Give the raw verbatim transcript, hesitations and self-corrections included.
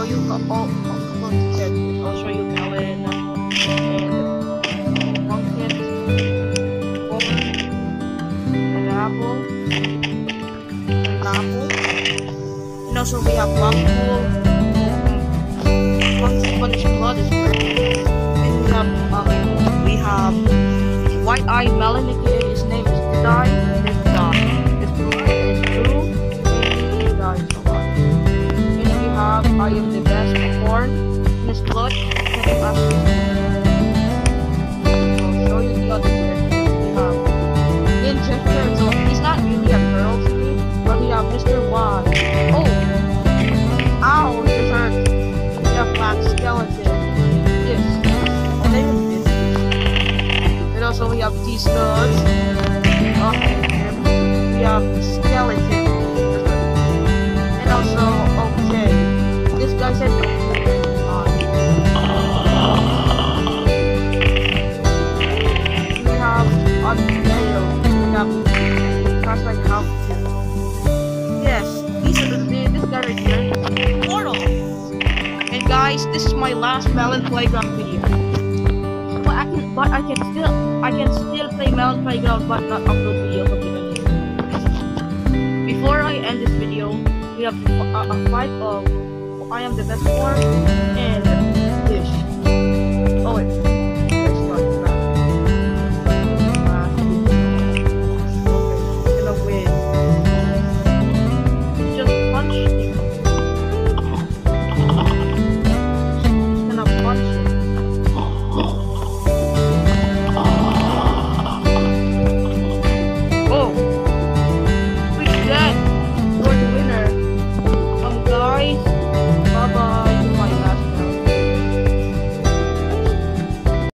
you a all couple of tickets. I'll show you melon and pumpkin, corn, an apple, an apple. And also we have pumpkin, pumpkin, but its blood is green. And we have um, we have white-eyed melon. His name is Dai. It's Dai. It's blue. It's blue. And Dai is alive. And we have I am the best corn. And his blood. And I'll show you the other bird. We have Ninja Turtle. He's not really a girl to me, but we have Mister Y. Oh! Ow! This hurts. We have Black Skeleton. Yes. And then this. And also we have these nuts. Oh, we have skeleton. And also, okay. This guy said no. We have on nail. We have cast like how. Yes, these are the this guy right here. Portal. And guys, this is my last Melon Playground video. But I can, but I can still, I can still play Melon Playground, but not upload videos of it again. Before I end this video, we have a, a fight of I am the best form and fish. Oh wait.